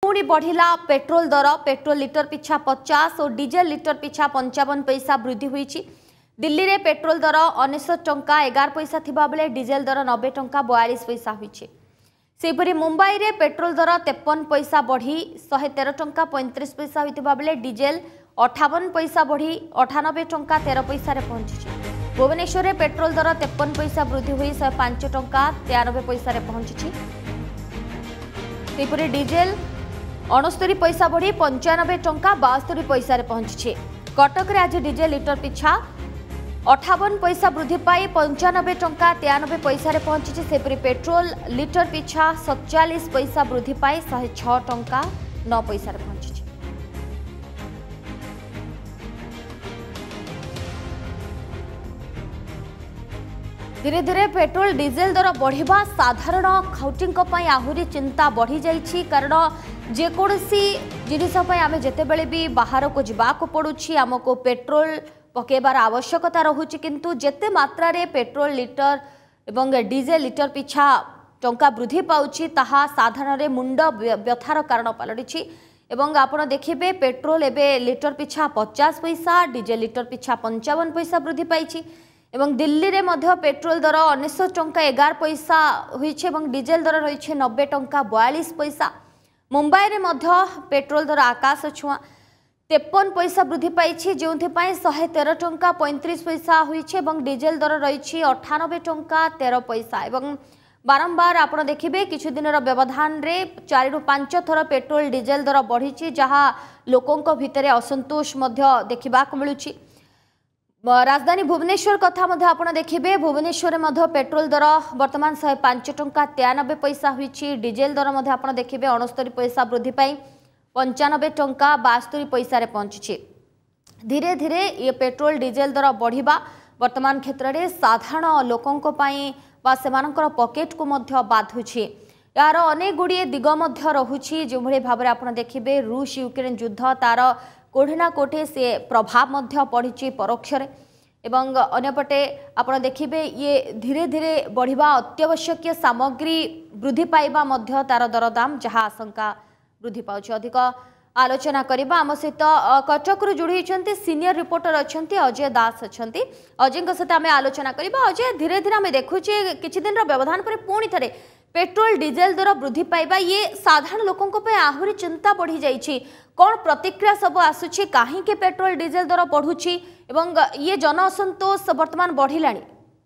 पुणी बढ़िला पेट्रोल दर। पेट्रोल लिटर पिछा 50 और डीजेल लिटर पिछा 55 पैसा वृद्धि हुई। दिल्ली रे पेट्रोल दर 19 टंका 11 पैसा थिबा बेले डीजेल दर 90 टंका 42 पैसा हुई। सेपरी मुंबई रे पेट्रोल दर 53 पैसा बढ़ी 113 टंका 35 पैसा होइतिबा बेले डीजेल 58 पैसा बढ़ी 98 टंका 13 पैसा रे पहुंची। भुवनेश्वर रे पेट्रोल दर 53 पैसा वृद्धि हुई 105 टंका 93 पैसा रे पहुंची। सेपरी डीजेल 69 पैसा बढ़ी 95 टंका 72 पैसा रे पहुंची। कटक रे आज डीजेल लिटर पिछा 58 पैसा वृद्धि पाई 95 टंका 93 पैसा रे पहुंची। सेपरी पेट्रोल लिटर पिछा 47 पैसा वृद्धि पाई 106 टंका 9 पैसा रे पहुंची। धीरे धीरे पेट्रोल डीजेल दर बढ़िबा साधारण खाउटी आहुरी चिंता बढ़ी जाइछि। कारण जेकोसी जिनिस आम जितेबले भी बाहर को जावाक पड़ुछि आमको पेट्रोल पकेबार आवश्यकता रहुछि। किंतु जेते मात्रा रे पेट्रोल लिटर एवं डीजेल लिटर पिछा टंका वृद्धि पाउछि ताहा साधारण रे मुंड व्यथार कारण पलटिछि। एवं आपण देखिबे पेट्रोल एबे लिटर पिछा 50 पैसा डीजेल लिटर पिछा 55 पैसा वृद्धि पाइछि। एवं दिल्ली रे मध्य पेट्रोल दर 19 टंका 11 पैसा होइछे एवं डीजेल दर रहिछे 90 टंका 42 पैसा। मुंबई रे मध्य पेट्रोल दर आकाश छुआ 53 पैसा वृद्धि पाइछि जोंथि पय 113 टंका 35 पैसा होइछे एवं डीजेल दर रहिछे 98 टंका 13 पैसा। एवं बारंबार आपण देखिबे किछु दिनर व्यवधान रे 4 रु 5 थर पेट्रोल डीजेल दर बढ़िछि जहा लोकंक भितरे असंतोष मध्य देखिबाक मिलुछि। राजधानी भुवनेश्वर कथा मध्य आपण देखिबे भुवनेश्वर मध्य पेट्रोल दर वर्तमान 105 टंका 93 पैसा होइछि। डीजेल दर मध्य आपण देखिबे 69 पैसा वृद्धि पाई 95 टंका 72 पैसा रे पहुंची। धीरे धीरे ये पेट्रोल डीजेल दर बढ़िबा वर्तमान क्षेत्र में साधारण लोकंक पई बा सेमानकर पॉकेट को मध्य बाधुछि। यार अनेक गुड़िए दिग मध्य रहुछि जो भली भाबरे आपण देखिबे रूस यूक्रेन युद्ध तार कोठिना कोठे से प्रभाव मध्य पड़िछि परोक्ष रे। एवं अन्यपटे आपण देखिबे ये धीरे धीरे बढ़िबा अत्यावश्यक सामग्री वृद्धि पाइबा मध्य तार दरदाम जहाँ आशंका वृद्धि पाउछि। अधिक आलोचना करिबा आम सहित कटक रु जोड़ी होइछन्ति सीनियर रिपोर्टर अछन्ति अजय दास अछन्ति। अजय सहित आम आलोचना करिबा। अजय धीरे धीरे आम देखुछे किछि दिन व्यवधान पर पुणी थरे पेट्रोल डीजेल दर वृद्धि पाइबा ये साधारण लोकंक पे आहुरी चिंता बढ़ी जाइछि। कौन प्रतिक्रिया सब आसुछि काहे के पेट्रोल डीजेल दर बढ़ुछि एवं ये जन असंतोष वर्तमान बढ़िलाणी?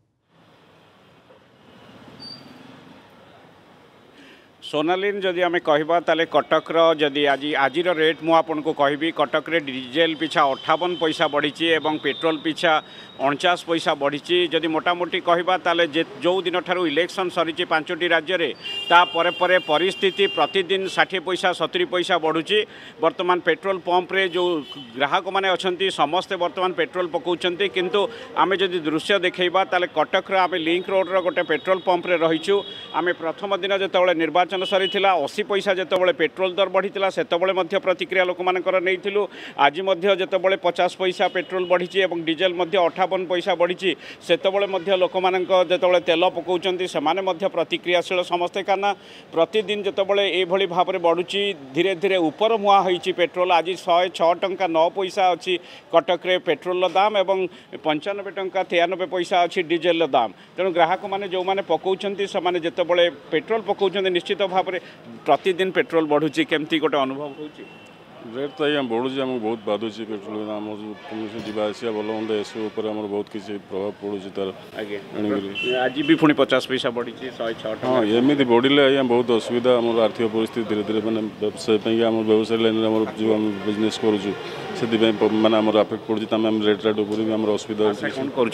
सोनालीन जदि आम कहवा ताले कटक जदि आज रेट मु आपन को कहबी कटक रे डीजेल पिछा 58 पैसा बढ़ी एवं पेट्रोल पिछा 49 पैसा बढ़ी। जदि मोटामोटी कहवा ताले जो दिन ठारू इलेक्शन सरी 5टी राज्य रे ता परे परे परिस्थिति प्रतिदिन 60 पैसा 70 पैसा बढ़ुची। वर्तमान पेट्रोल पंप रे जो ग्राहक माने अछंती समस्ते वर्तमान पेट्रोल पकाउछंती। किंतु आमे जदि दृश्य देखैबा ताले कटक रे आमे लिंक रोड रो गोटे पेट्रोल पंप रे रहिछु। आमे प्रथम दिन जेतबेले निर्वाचन सरी 80 पैसा जेतबेले पेट्रोल दर बढ़ीतिला सेतबेले मध्य प्रतिक्रिया लोक मानकर नैथिलु। आज मध्य जेतबेले 50 पैसा पेट्रोल बढ़ी एवं डीजेल मध्य 58 पैसा बढ़ी सेतबेले मध्य लोक मानकर जेतबेले तेल पकाउछंती सेमाने मध्य प्रतिक्रियाशील समस्ते काना प्रतिदिन जेतबेले ए भली भाबरे बढ़ुची धीरे धीरे ऊपर मुआ होईची पेट्रोल। आज 106 टंका 9 पैसा अच्छी कटक रे पेट्रोल दाम एवं 95 टंका 93 पैसा अच्छी डीजेल दाम। तेणु ग्राहक माने जो माने पकाउछंती सेमाने जेतबेले पेट्रोल पकाउछंती निश्चित भाव में प्रतिदिन पेट्रोल बढ़ुची केमती गोटे अनुभव होची? रेट तो आज्ञा बढ़ुची आम बहुत बाधुची पेट्रोल आम जावा आसिया भल मंद एसबू बहुत किसी प्रभाव पड़ुची तार आज भी पुणी 50 पैसा बढ़ी 106। हाँ एमती बढ़ले आज्ञा बहुत असुविधा आम आर्थिक परिस्थिति धीरे धीरे मैंने व्यवसाय आम व्यवसाय लाइन जो आम बिजनेस करुचु से मैंने आम आफेक्ट पड़े रेट रेट आम असुविधा आशा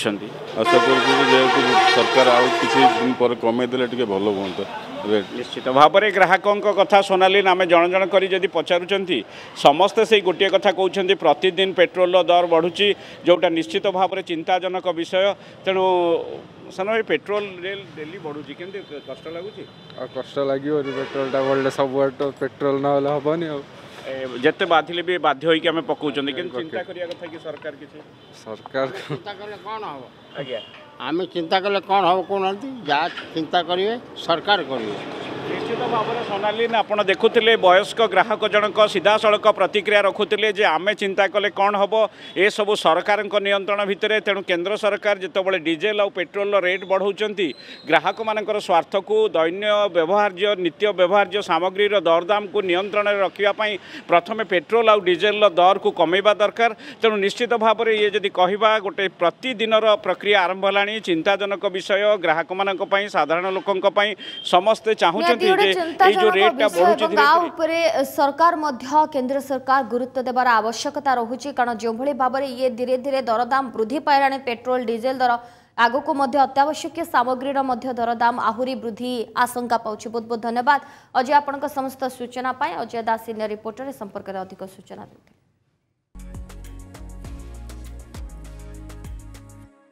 कर सरकार आउ किसी दिन पर कमे देले भल हाँ रेट। निश्चित भाव में ग्राहकों कथा सोनालीन आम जन जन कर जदि पचारुंट समस्ते से गोटे कथा कहते प्रतिदिन पेट्रोल दर बढ़ुची जोटा निश्चित भाव में चिंताजनक विषय। तेणु सान भाई पेट्रोल रेल डेली बढ़ुची केमती कष्ट लगुच? कष्ट लगे पेट्रोलटा बढ़ले सब पेट्रोल ना हेनी जिते बाधिले भी बाध्य होइके आमे पकाउछन कि चिंता करिया कथा कि सरकार किछि सरकार चिंता कले कोन हो आज्ञा आमे चिंता कले कोन हो कोन जा चिंता करिवे सरकार करिवे निश्चित निश्चित भाव में सोनालीन आपड़ देखुले वयस्क ग्राहक जनक सीधा सड़क प्रतिक्रिया रखुले जे आमे चिंता कले कौन हम ए सब सरकार नियंत्रण भितर तेणु केंद्र सरकार जितेबाला डीजेल और पेट्रोल रेट बढ़ाऊँ ग्राहक मान स्वार्थ को दैन्य व्यवहार्य नित्य व्यवहार्य सामग्री दरदाम को नियंत्रण में रखापी प्रथम पेट्रोल और डीजेल दर को कमेवा दरकार तेणु निश्चित भाव में ये जदि कहवा गोटे प्रतिदिन प्रक्रिया आरंभ है चिंताजनक विषय ग्राहक मान साधारण लोक समस्ते चाहते जो रेटा बढ़ुचे सरकार केंद्र सरकार गुरुत्व देवार आवश्यकता रहुची कारण जो भली भाव में ये धीरे धीरे दरदाम वृद्धि पाइलानी पेट्रोल डीजेल दर आगो को मध्य अत्यावश्यक सामग्रीर मध्य दरदाम आहुरी वृद्धि आशंका पाउछि। बहुत बहुत धन्यवाद अजय आपनका समस्त सूचना पाए। अजय दास सीनियर रिपोर्टर संपर्क में अधिक सूचना देते।